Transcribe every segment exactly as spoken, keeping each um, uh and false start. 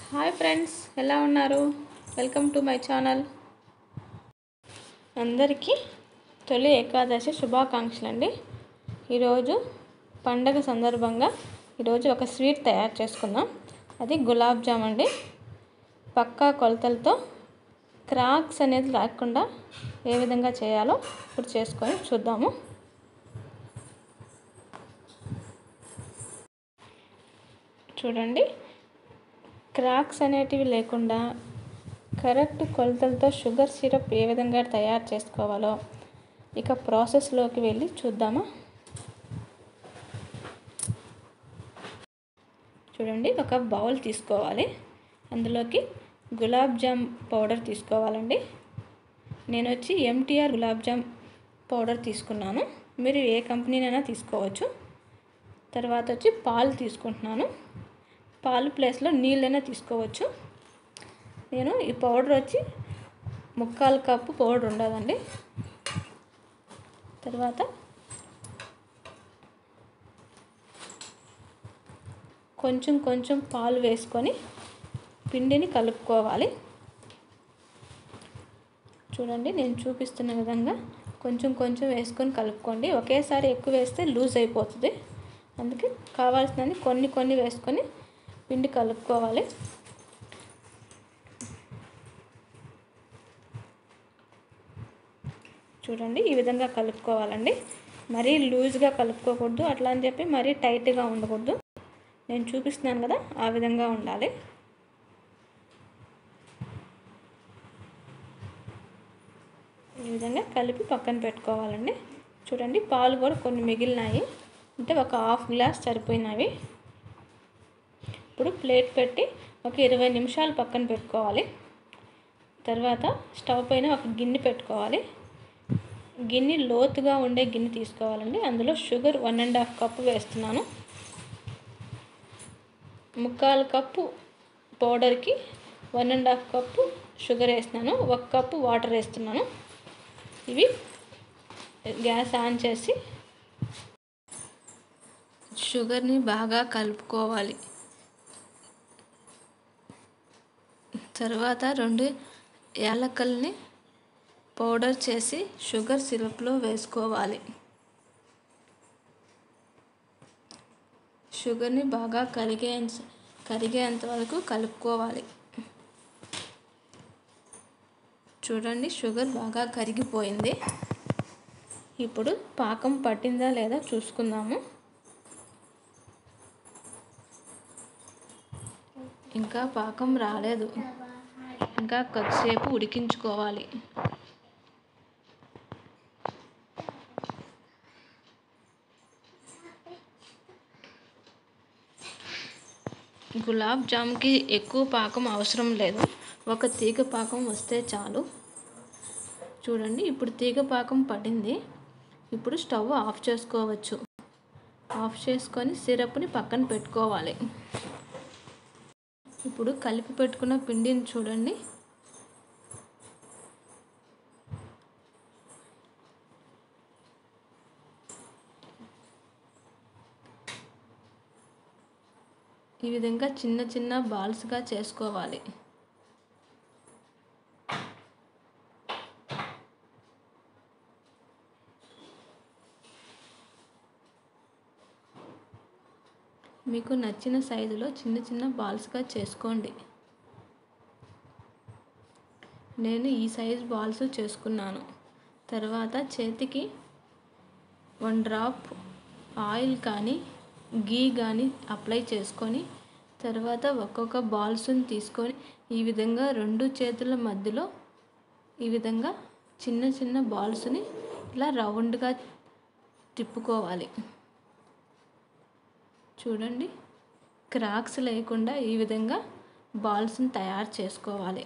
Hi friends, ఎలా ఉన్నారు? Welcome to my channel. అందరికీ తొలి ఏకాదశి శుభాకాంక్షలు అండి. ఈరోజు పండగ సందర్భంగా ఈరోజు ఒక స్వీట్ తయారు చేసుకుందాం. అది గులాబ్ జామ్ అండి. పక్కా కొలతలతో క్రాక్స్ అనేది లేకుండా ఏ విధంగా చేయాలో ఇప్పుడు చేసుకొని చూద్దాము. చూడండి, క్రాక్స్ అనేటివి లేకుండా కరెక్ట్ కొలతలతో షుగర్ సిరప్ ఏ విధంగా తయారు చేసుకోవాలో ఇక ప్రాసెస్లోకి వెళ్ళి చూద్దామా. చూడండి, ఒక బౌల్ తీసుకోవాలి. అందులోకి గులాబ్ జామ్ పౌడర్ తీసుకోవాలండి. నేను వచ్చి ఎంటీఆర్ గులాబ్ జామ్ పౌడర్ తీసుకున్నాను. మీరు ఏ కంపెనీనైనా తీసుకోవచ్చు. తర్వాత వచ్చి పాలు తీసుకుంటున్నాను. పాలు ప్లేస్లో నీళ్ళైనా తీసుకోవచ్చు. నేను ఈ పౌడర్ వచ్చి ముక్కాలు కప్పు పౌడర్ ఉండదండి. తర్వాత కొంచెం కొంచెం పాలు వేసుకొని పిండిని కలుపుకోవాలి. చూడండి, నేను చూపిస్తున్న విధంగా కొంచెం కొంచెం వేసుకొని కలుపుకోండి. ఒకేసారి ఎక్కువ వేస్తే లూజ్ అయిపోతుంది. అందుకే కావాల్సినవి కొన్ని కొన్ని వేసుకొని పిండి కలుపుకోవాలి. చూడండి, ఈ విధంగా కలుపుకోవాలండి. మరీ లూజ్గా కలుపుకోకూడదు, అట్లా అని చెప్పి మరీ టైట్గా ఉండకూడదు. నేను చూపిస్తున్నాను కదా, ఆ విధంగా ఉండాలి. ఈ విధంగా కలిపి పక్కన పెట్టుకోవాలండి. చూడండి, పాలు కూడా కొన్ని మిగిలినాయి, అంటే ఒక హాఫ్ గ్లాస్ సరిపోయినవి. ఇప్పుడు ప్లేట్ పెట్టి ఒక ఇరవై నిమిషాలు పక్కన పెట్టుకోవాలి. తర్వాత స్టవ్ పైన ఒక గిన్నె పెట్టుకోవాలి. గిన్నె లోతుగా ఉండే గిన్నె తీసుకోవాలండి. అందులో sugar one and half cup వేస్తున్నాను. ముక్కాలు కప్పు పౌడర్కి one and half cup sugar వేస్తున్నాను. ఒక కప్పు వాటర్ వేస్తున్నాను. ఇవి గ్యాస్ ఆన్ చేసి షుగర్ని బాగా కలుపుకోవాలి. తర్వాత రెండు యాలకుల్ని పౌడర్ చేసి షుగర్ సిరప్లో వేసుకోవాలి. షుగర్ని బాగా కరిగే కరిగేంత వరకు కలుపుకోవాలి. చూడండి, షుగర్ బాగా కరిగిపోయింది. ఇప్పుడు పాకం పట్టిందా లేదా చూసుకుందాము. ఇంకా పాకం రాలేదు, ఇంకా కొద్దిసేపు ఉడికించుకోవాలి. గులాబ్ జామ్కి ఎక్కువ పాకం అవసరం లేదు, ఒక తీగ పాకం వస్తే చాలు. చూడండి, ఇప్పుడు తీగ పాకం పడింది. ఇప్పుడు స్టవ్ ఆఫ్ చేసుకోవచ్చు. ఆఫ్ చేసుకొని సిరప్ని పక్కన పెట్టుకోవాలి. ఇప్పుడు కలిపి పెట్టుకున్న పిండిని చూడండి, ఈ విధంగా చిన్న చిన్న బాల్స్గా చేసుకోవాలి. మీకు నచ్చిన సైజులో చిన్న చిన్న బాల్స్గా చేసుకోండి. నేను ఈ సైజ్ బాల్స్ చేసుకున్నాను. తర్వాత చేతికి వన్ డ్రాప్ ఆయిల్ కానీ గీ కానీ అప్లై చేసుకొని తర్వాత ఒక్కొక్క బాల్స్ని తీసుకొని ఈ విధంగా రెండు చేతుల మధ్యలో ఈ విధంగా చిన్న చిన్న బాల్స్ని ఇలా రౌండ్గా తిప్పుకోవాలి. చూడండి, క్రాక్స్ లేకుండా ఈ విధంగా బాల్స్ని తయారు చేసుకోవాలి.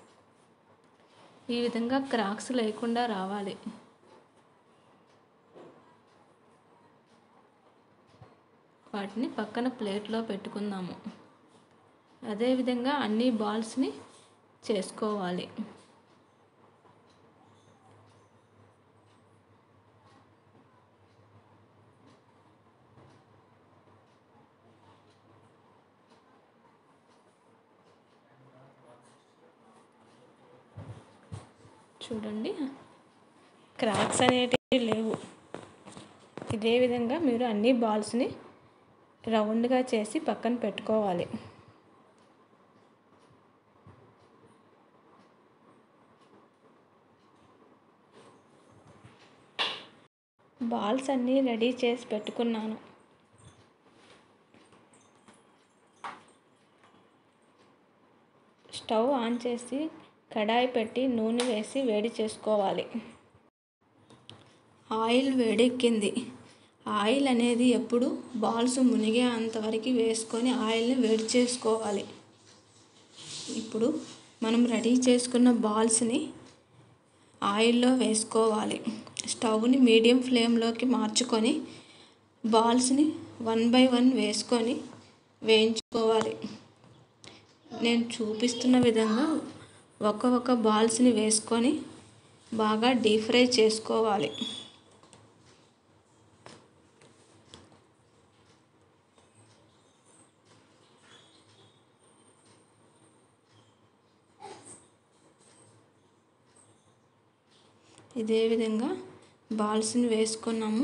ఈ విధంగా క్రాక్స్ లేకుండా రావాలి. వాటిని పక్కన ప్లేట్లో పెట్టుకుందాము. అదేవిధంగా అన్ని బాల్స్ని చేసుకోవాలి. చూడండి, క్రాక్స్ అనేటివి లేవు. ఇదే విధంగా మీరు అన్ని బాల్స్ని రౌండ్గా చేసి పక్కన పెట్టుకోవాలి. బాల్స్ అన్నీ రెడీ చేసి పెట్టుకున్నాను. స్టవ్ ఆన్ చేసి కడాయి పెట్టి నూనె వేసి వేడి చేసుకోవాలి. ఆయిల్ వేడెక్కింది. ఆయిల్ అనేది ఎప్పుడు బాల్స్ మునిగే అంతవరకు వేసుకొని ఆయిల్ని వేడి చేసుకోవాలి. ఇప్పుడు మనం రెడీ చేసుకున్న బాల్స్ని ఆయిల్లో వేసుకోవాలి. స్టవ్ని మీడియం ఫ్లేమ్లోకి మార్చుకొని బాల్స్ని వన్ బై వన్ వేసుకొని వేయించుకోవాలి. నేను చూపిస్తున్న విధంగా ఒక్క ఒక్క బాల్స్ని వేసుకొని బాగా డీప్ ఫ్రై చేసుకోవాలి. ఇదే విధంగా బాల్స్ని వేసుకున్నాము.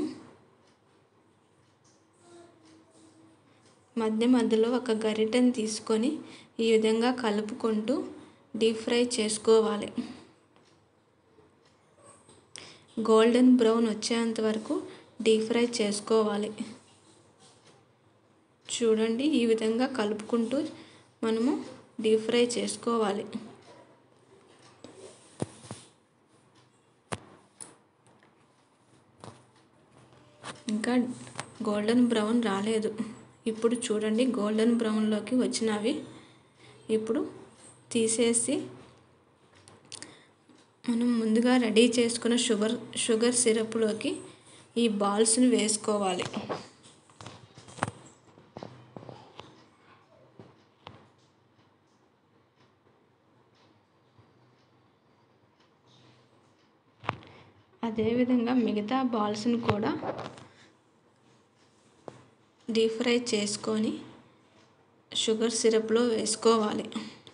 మధ్య మధ్యలో ఒక గరిటెని తీసుకొని ఈ విధంగా కలుపుకుంటూ డీప్ ఫ్రై చేసుకోవాలి. గోల్డెన్ బ్రౌన్ వచ్చేంత వరకు డీప్ ఫ్రై చేసుకోవాలి. చూడండి, ఈ విధంగా కలుపుకుంటూ మనము డీప్ ఫ్రై చేసుకోవాలి. ఇంకా గోల్డెన్ బ్రౌన్ రాలేదు. ఇప్పుడు చూడండి, గోల్డెన్ బ్రౌన్లోకి వచ్చినవి. ఇప్పుడు తీసేసి మనం ముందుగా రెడీ చేసుకున్న షుగర్ షుగర్ సిరప్లోకి ఈ బాల్స్ని వేసుకోవాలి. అదేవిధంగా మిగతా బాల్స్ని కూడా డీప్ ఫ్రై చేసుకొని షుగర్ సిరప్లో వేసుకోవాలి.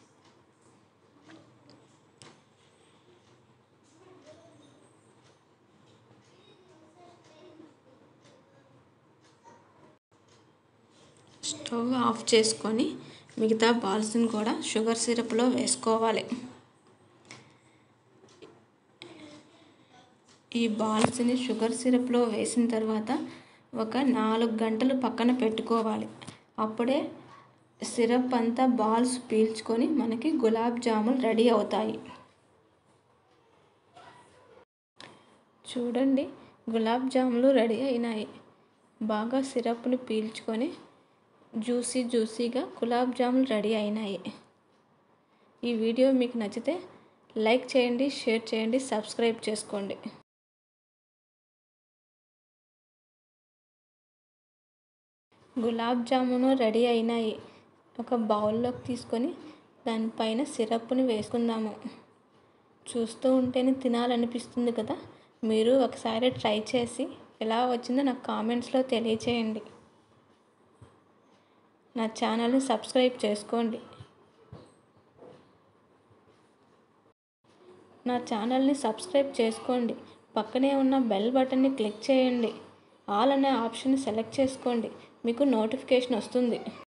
స్టవ్ ఆఫ్ చేసుకొని మిగతా బాల్స్ని కూడా షుగర్ సిరప్లో వేసుకోవాలి. ఈ బాల్స్ని షుగర్ సిరప్లో వేసిన తర్వాత ఒక నాలుగు గంటలు పక్కన పెట్టుకోవాలి. అప్పుడే సిరప్ అంతా బాల్స్ పీల్చుకొని మనకి గులాబ్ జాములు రెడీ అవుతాయి. చూడండి, గులాబ్ జాములు రెడీ అయినాయి. బాగా సిరప్ని పీల్చుకొని జ్యూసీ జ్యూసీగా గులాబ్ జాములు రెడీ అయినాయి. ఈ వీడియో మీకు నచ్చితే లైక్ చేయండి, షేర్ చేయండి, సబ్స్క్రైబ్ చేసుకోండి. గులాబ్ జామును రెడీ అయినాయి. ఒక బౌల్లోకి తీసుకొని దానిపైన సిరప్ని వేసుకుందాము. చూస్తూ ఉంటేనే తినాలనిపిస్తుంది కదా. మీరు ఒకసారి ట్రై చేసి ఎలా వచ్చిందో నాకు కామెంట్స్లో తెలియచేయండి. నా ఛానల్ని సబ్స్క్రైబ్ చేసుకోండి. నా ఛానల్ని సబ్స్క్రైబ్ చేసుకోండి. పక్కనే ఉన్న బెల్ బటన్ని క్లిక్ చేయండి. ఆల్ అనే ఆప్షన్ సెలెక్ట్ చేసుకోండి. మీకు నోటిఫికేషన్ వస్తుంది.